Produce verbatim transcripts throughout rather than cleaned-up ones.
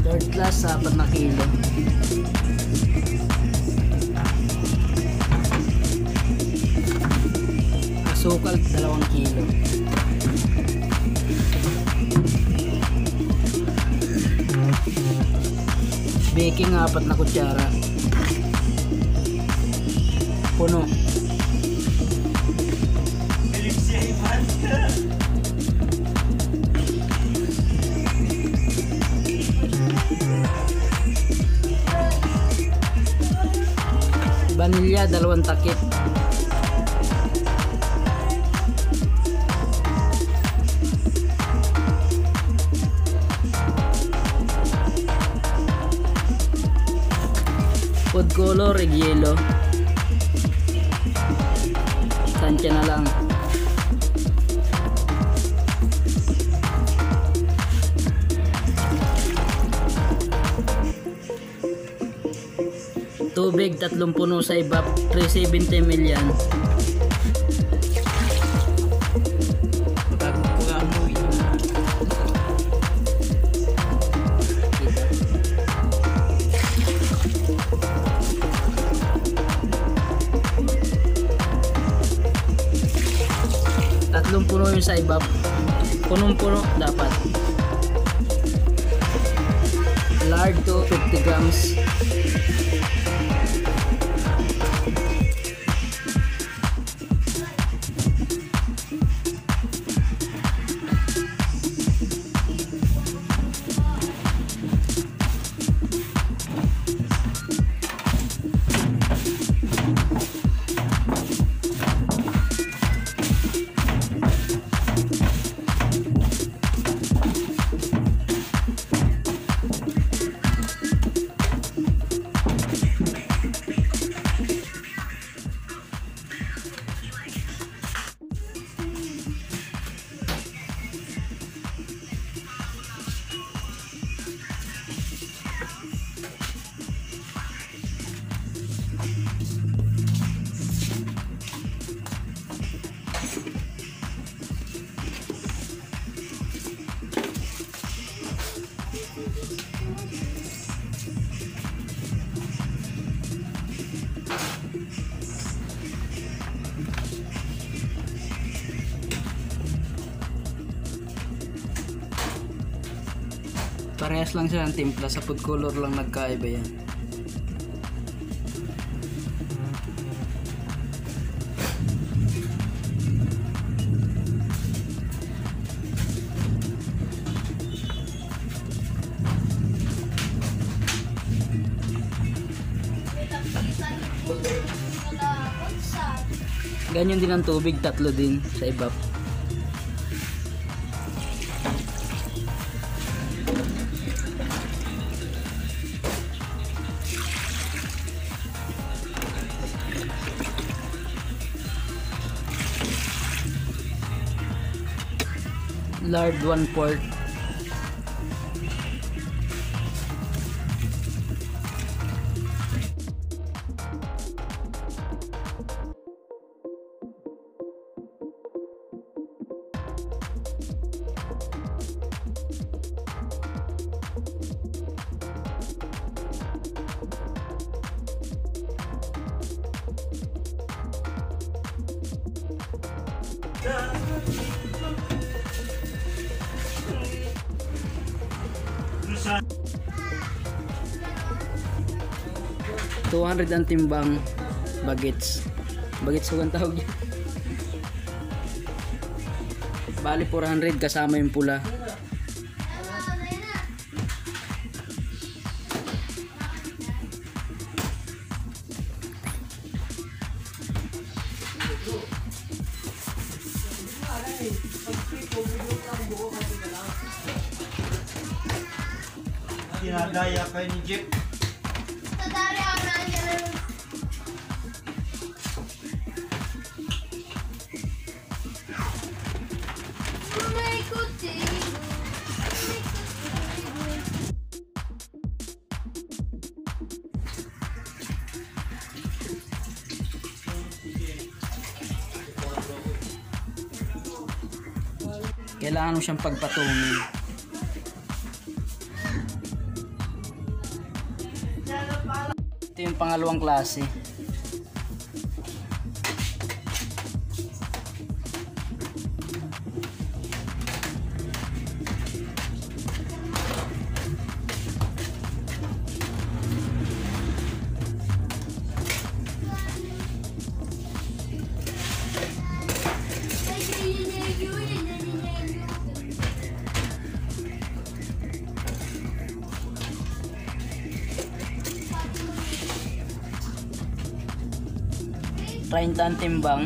Third class, apat na kilo. Asukal, dalawang kilo. Baking, apat na kutsara. Puno. Vanilya, dalawang takip. Food color, yellow. Tansya na lang. Tubig, tatlong puno sa ibap, three seventy milyan. Tatlong puno yung sa ibap. Punong-puno dapat. Lard to fifty grams. Parehas lang siya ng timpla, sa food color lang nagkaiba yan. Ganyan din ang tubig, tatlo din sa ibap. Lard one quart. two hundred ang timbang bugets. Bugets ko ang tawag yun. Bali four hundred kasama yung pula. Dinadaya kayo ni Jeep. Tadari ako na niya. May kuti. Kailangan mo siyang pagpatungin. pangalawang klase. treinta ang timbang.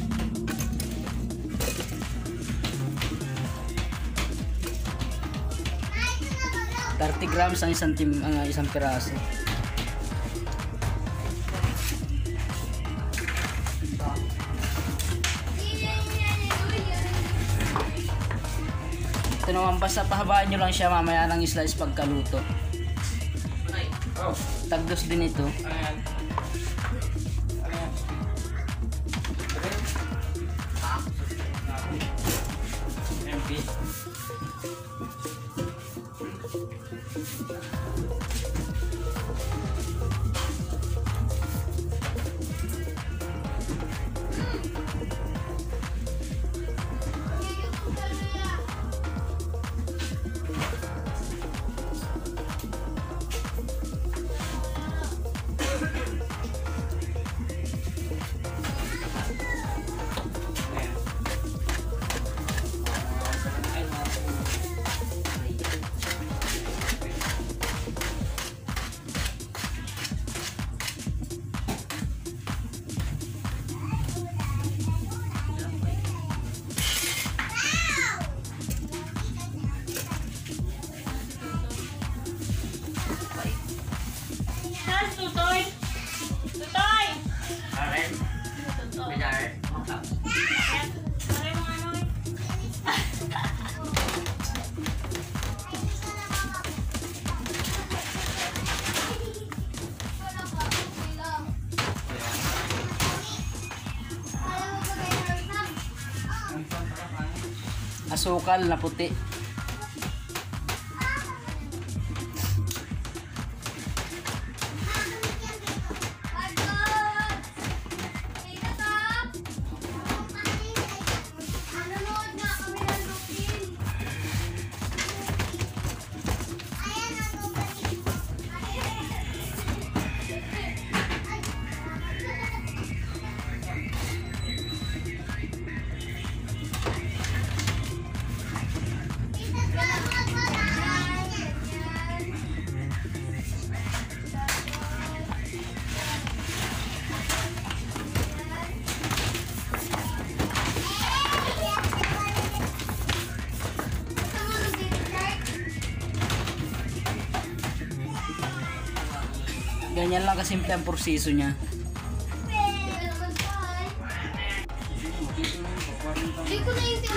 thirty grams ang isang tim ang isang piraso. Ito naman, basta pahabaan nyo lang siya mamaya ng slice pagkaluto. Tagdos din ito. Tutoy! Tutoy! Alright. Bidar. Pare mo ano eh. Asukal na puti. Ganyan lang kasimple ang proseso niya. Hindi ko na yung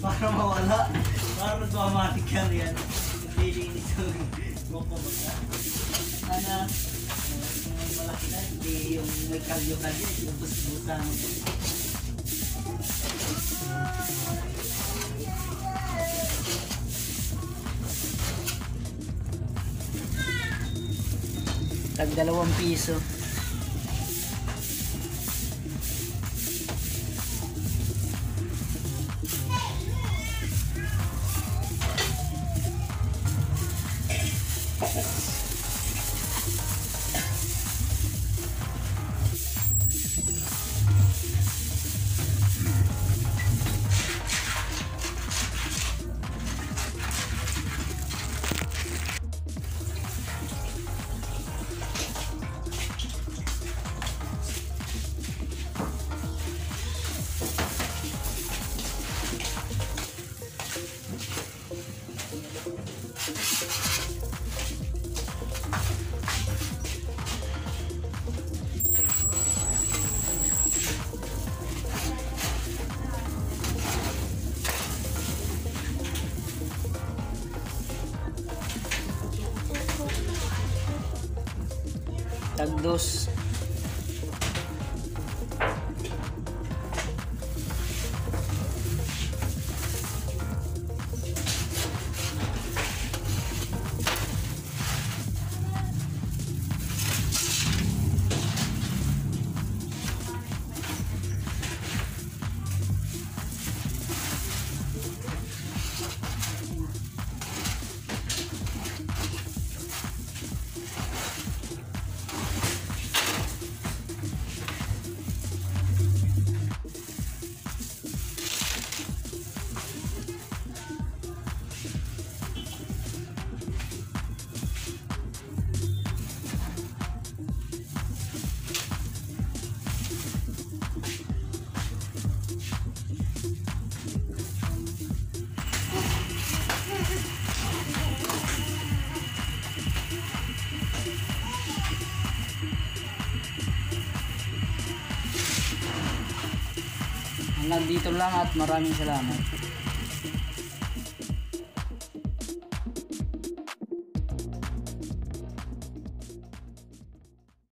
para mawala. Para nagmamatik yan yan. Nililinis ko buko ba ka? Sana, yung malaki na, hindi yung may kalyo-kalyo, yung bus-busan. Tag dalawang piso. Tagdos. Hanggang dito lang at maraming salamat.